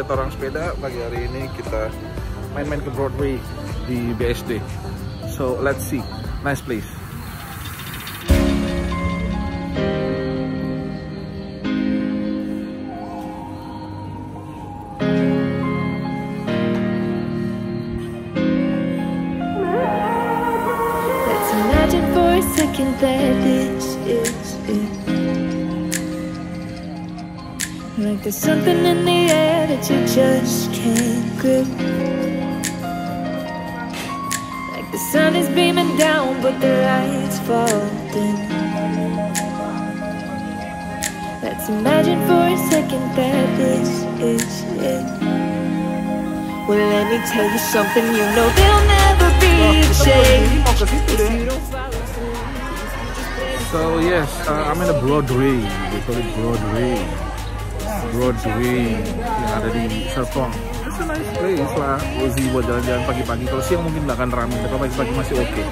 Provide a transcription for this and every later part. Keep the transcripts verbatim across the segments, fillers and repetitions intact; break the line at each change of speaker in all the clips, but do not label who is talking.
buat orang sepeda, pagi hari ini kita main-main ke Broadway di B S D. So let's see, nice place.
Let's imagine for a second that this is it. Like there's something in the air that you just can't grip. Like the sun is beaming down but the lights fall dim. Let's imagine for a second that this is it. Well, let me tell you something, you know there'll never be a change if you don't follow through.
So yes, uh, I'm in a Broadway, they call it Broadway. Broadway yang ada di Serpong. It's a nice place lah, cozy buat jalan-jalan pagi-pagi. Kalau siang mungkin nggak akan ramai, tapi pagi-pagi masih oke. Okay.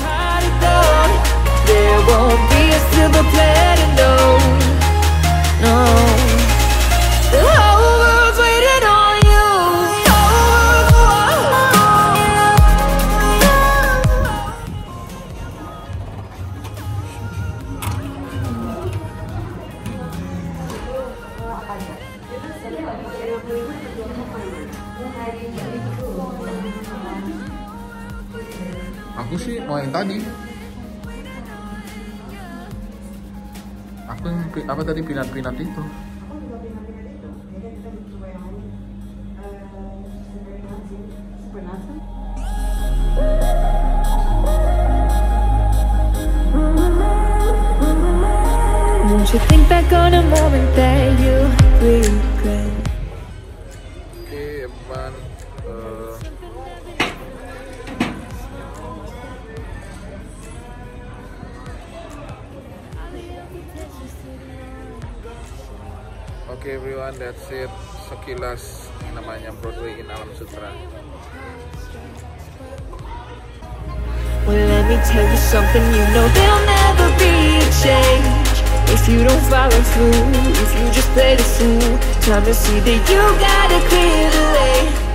There won't be a silver planet, no, no. The whole world's waiting on you.
Aku sih mau yang tadi. Aku yang apa tadi pinat-pinat itu.
Won't you think back on a moment that you regret?
Oke, Evan. Uh, Oke okay, everyone, that's it. Sekilas namanya Broadway Alam Sutera.
Well, let me tell you something, you know there'll never be a change if you don't follow through, if you just play the fool. Time to see that you gotta clear the way.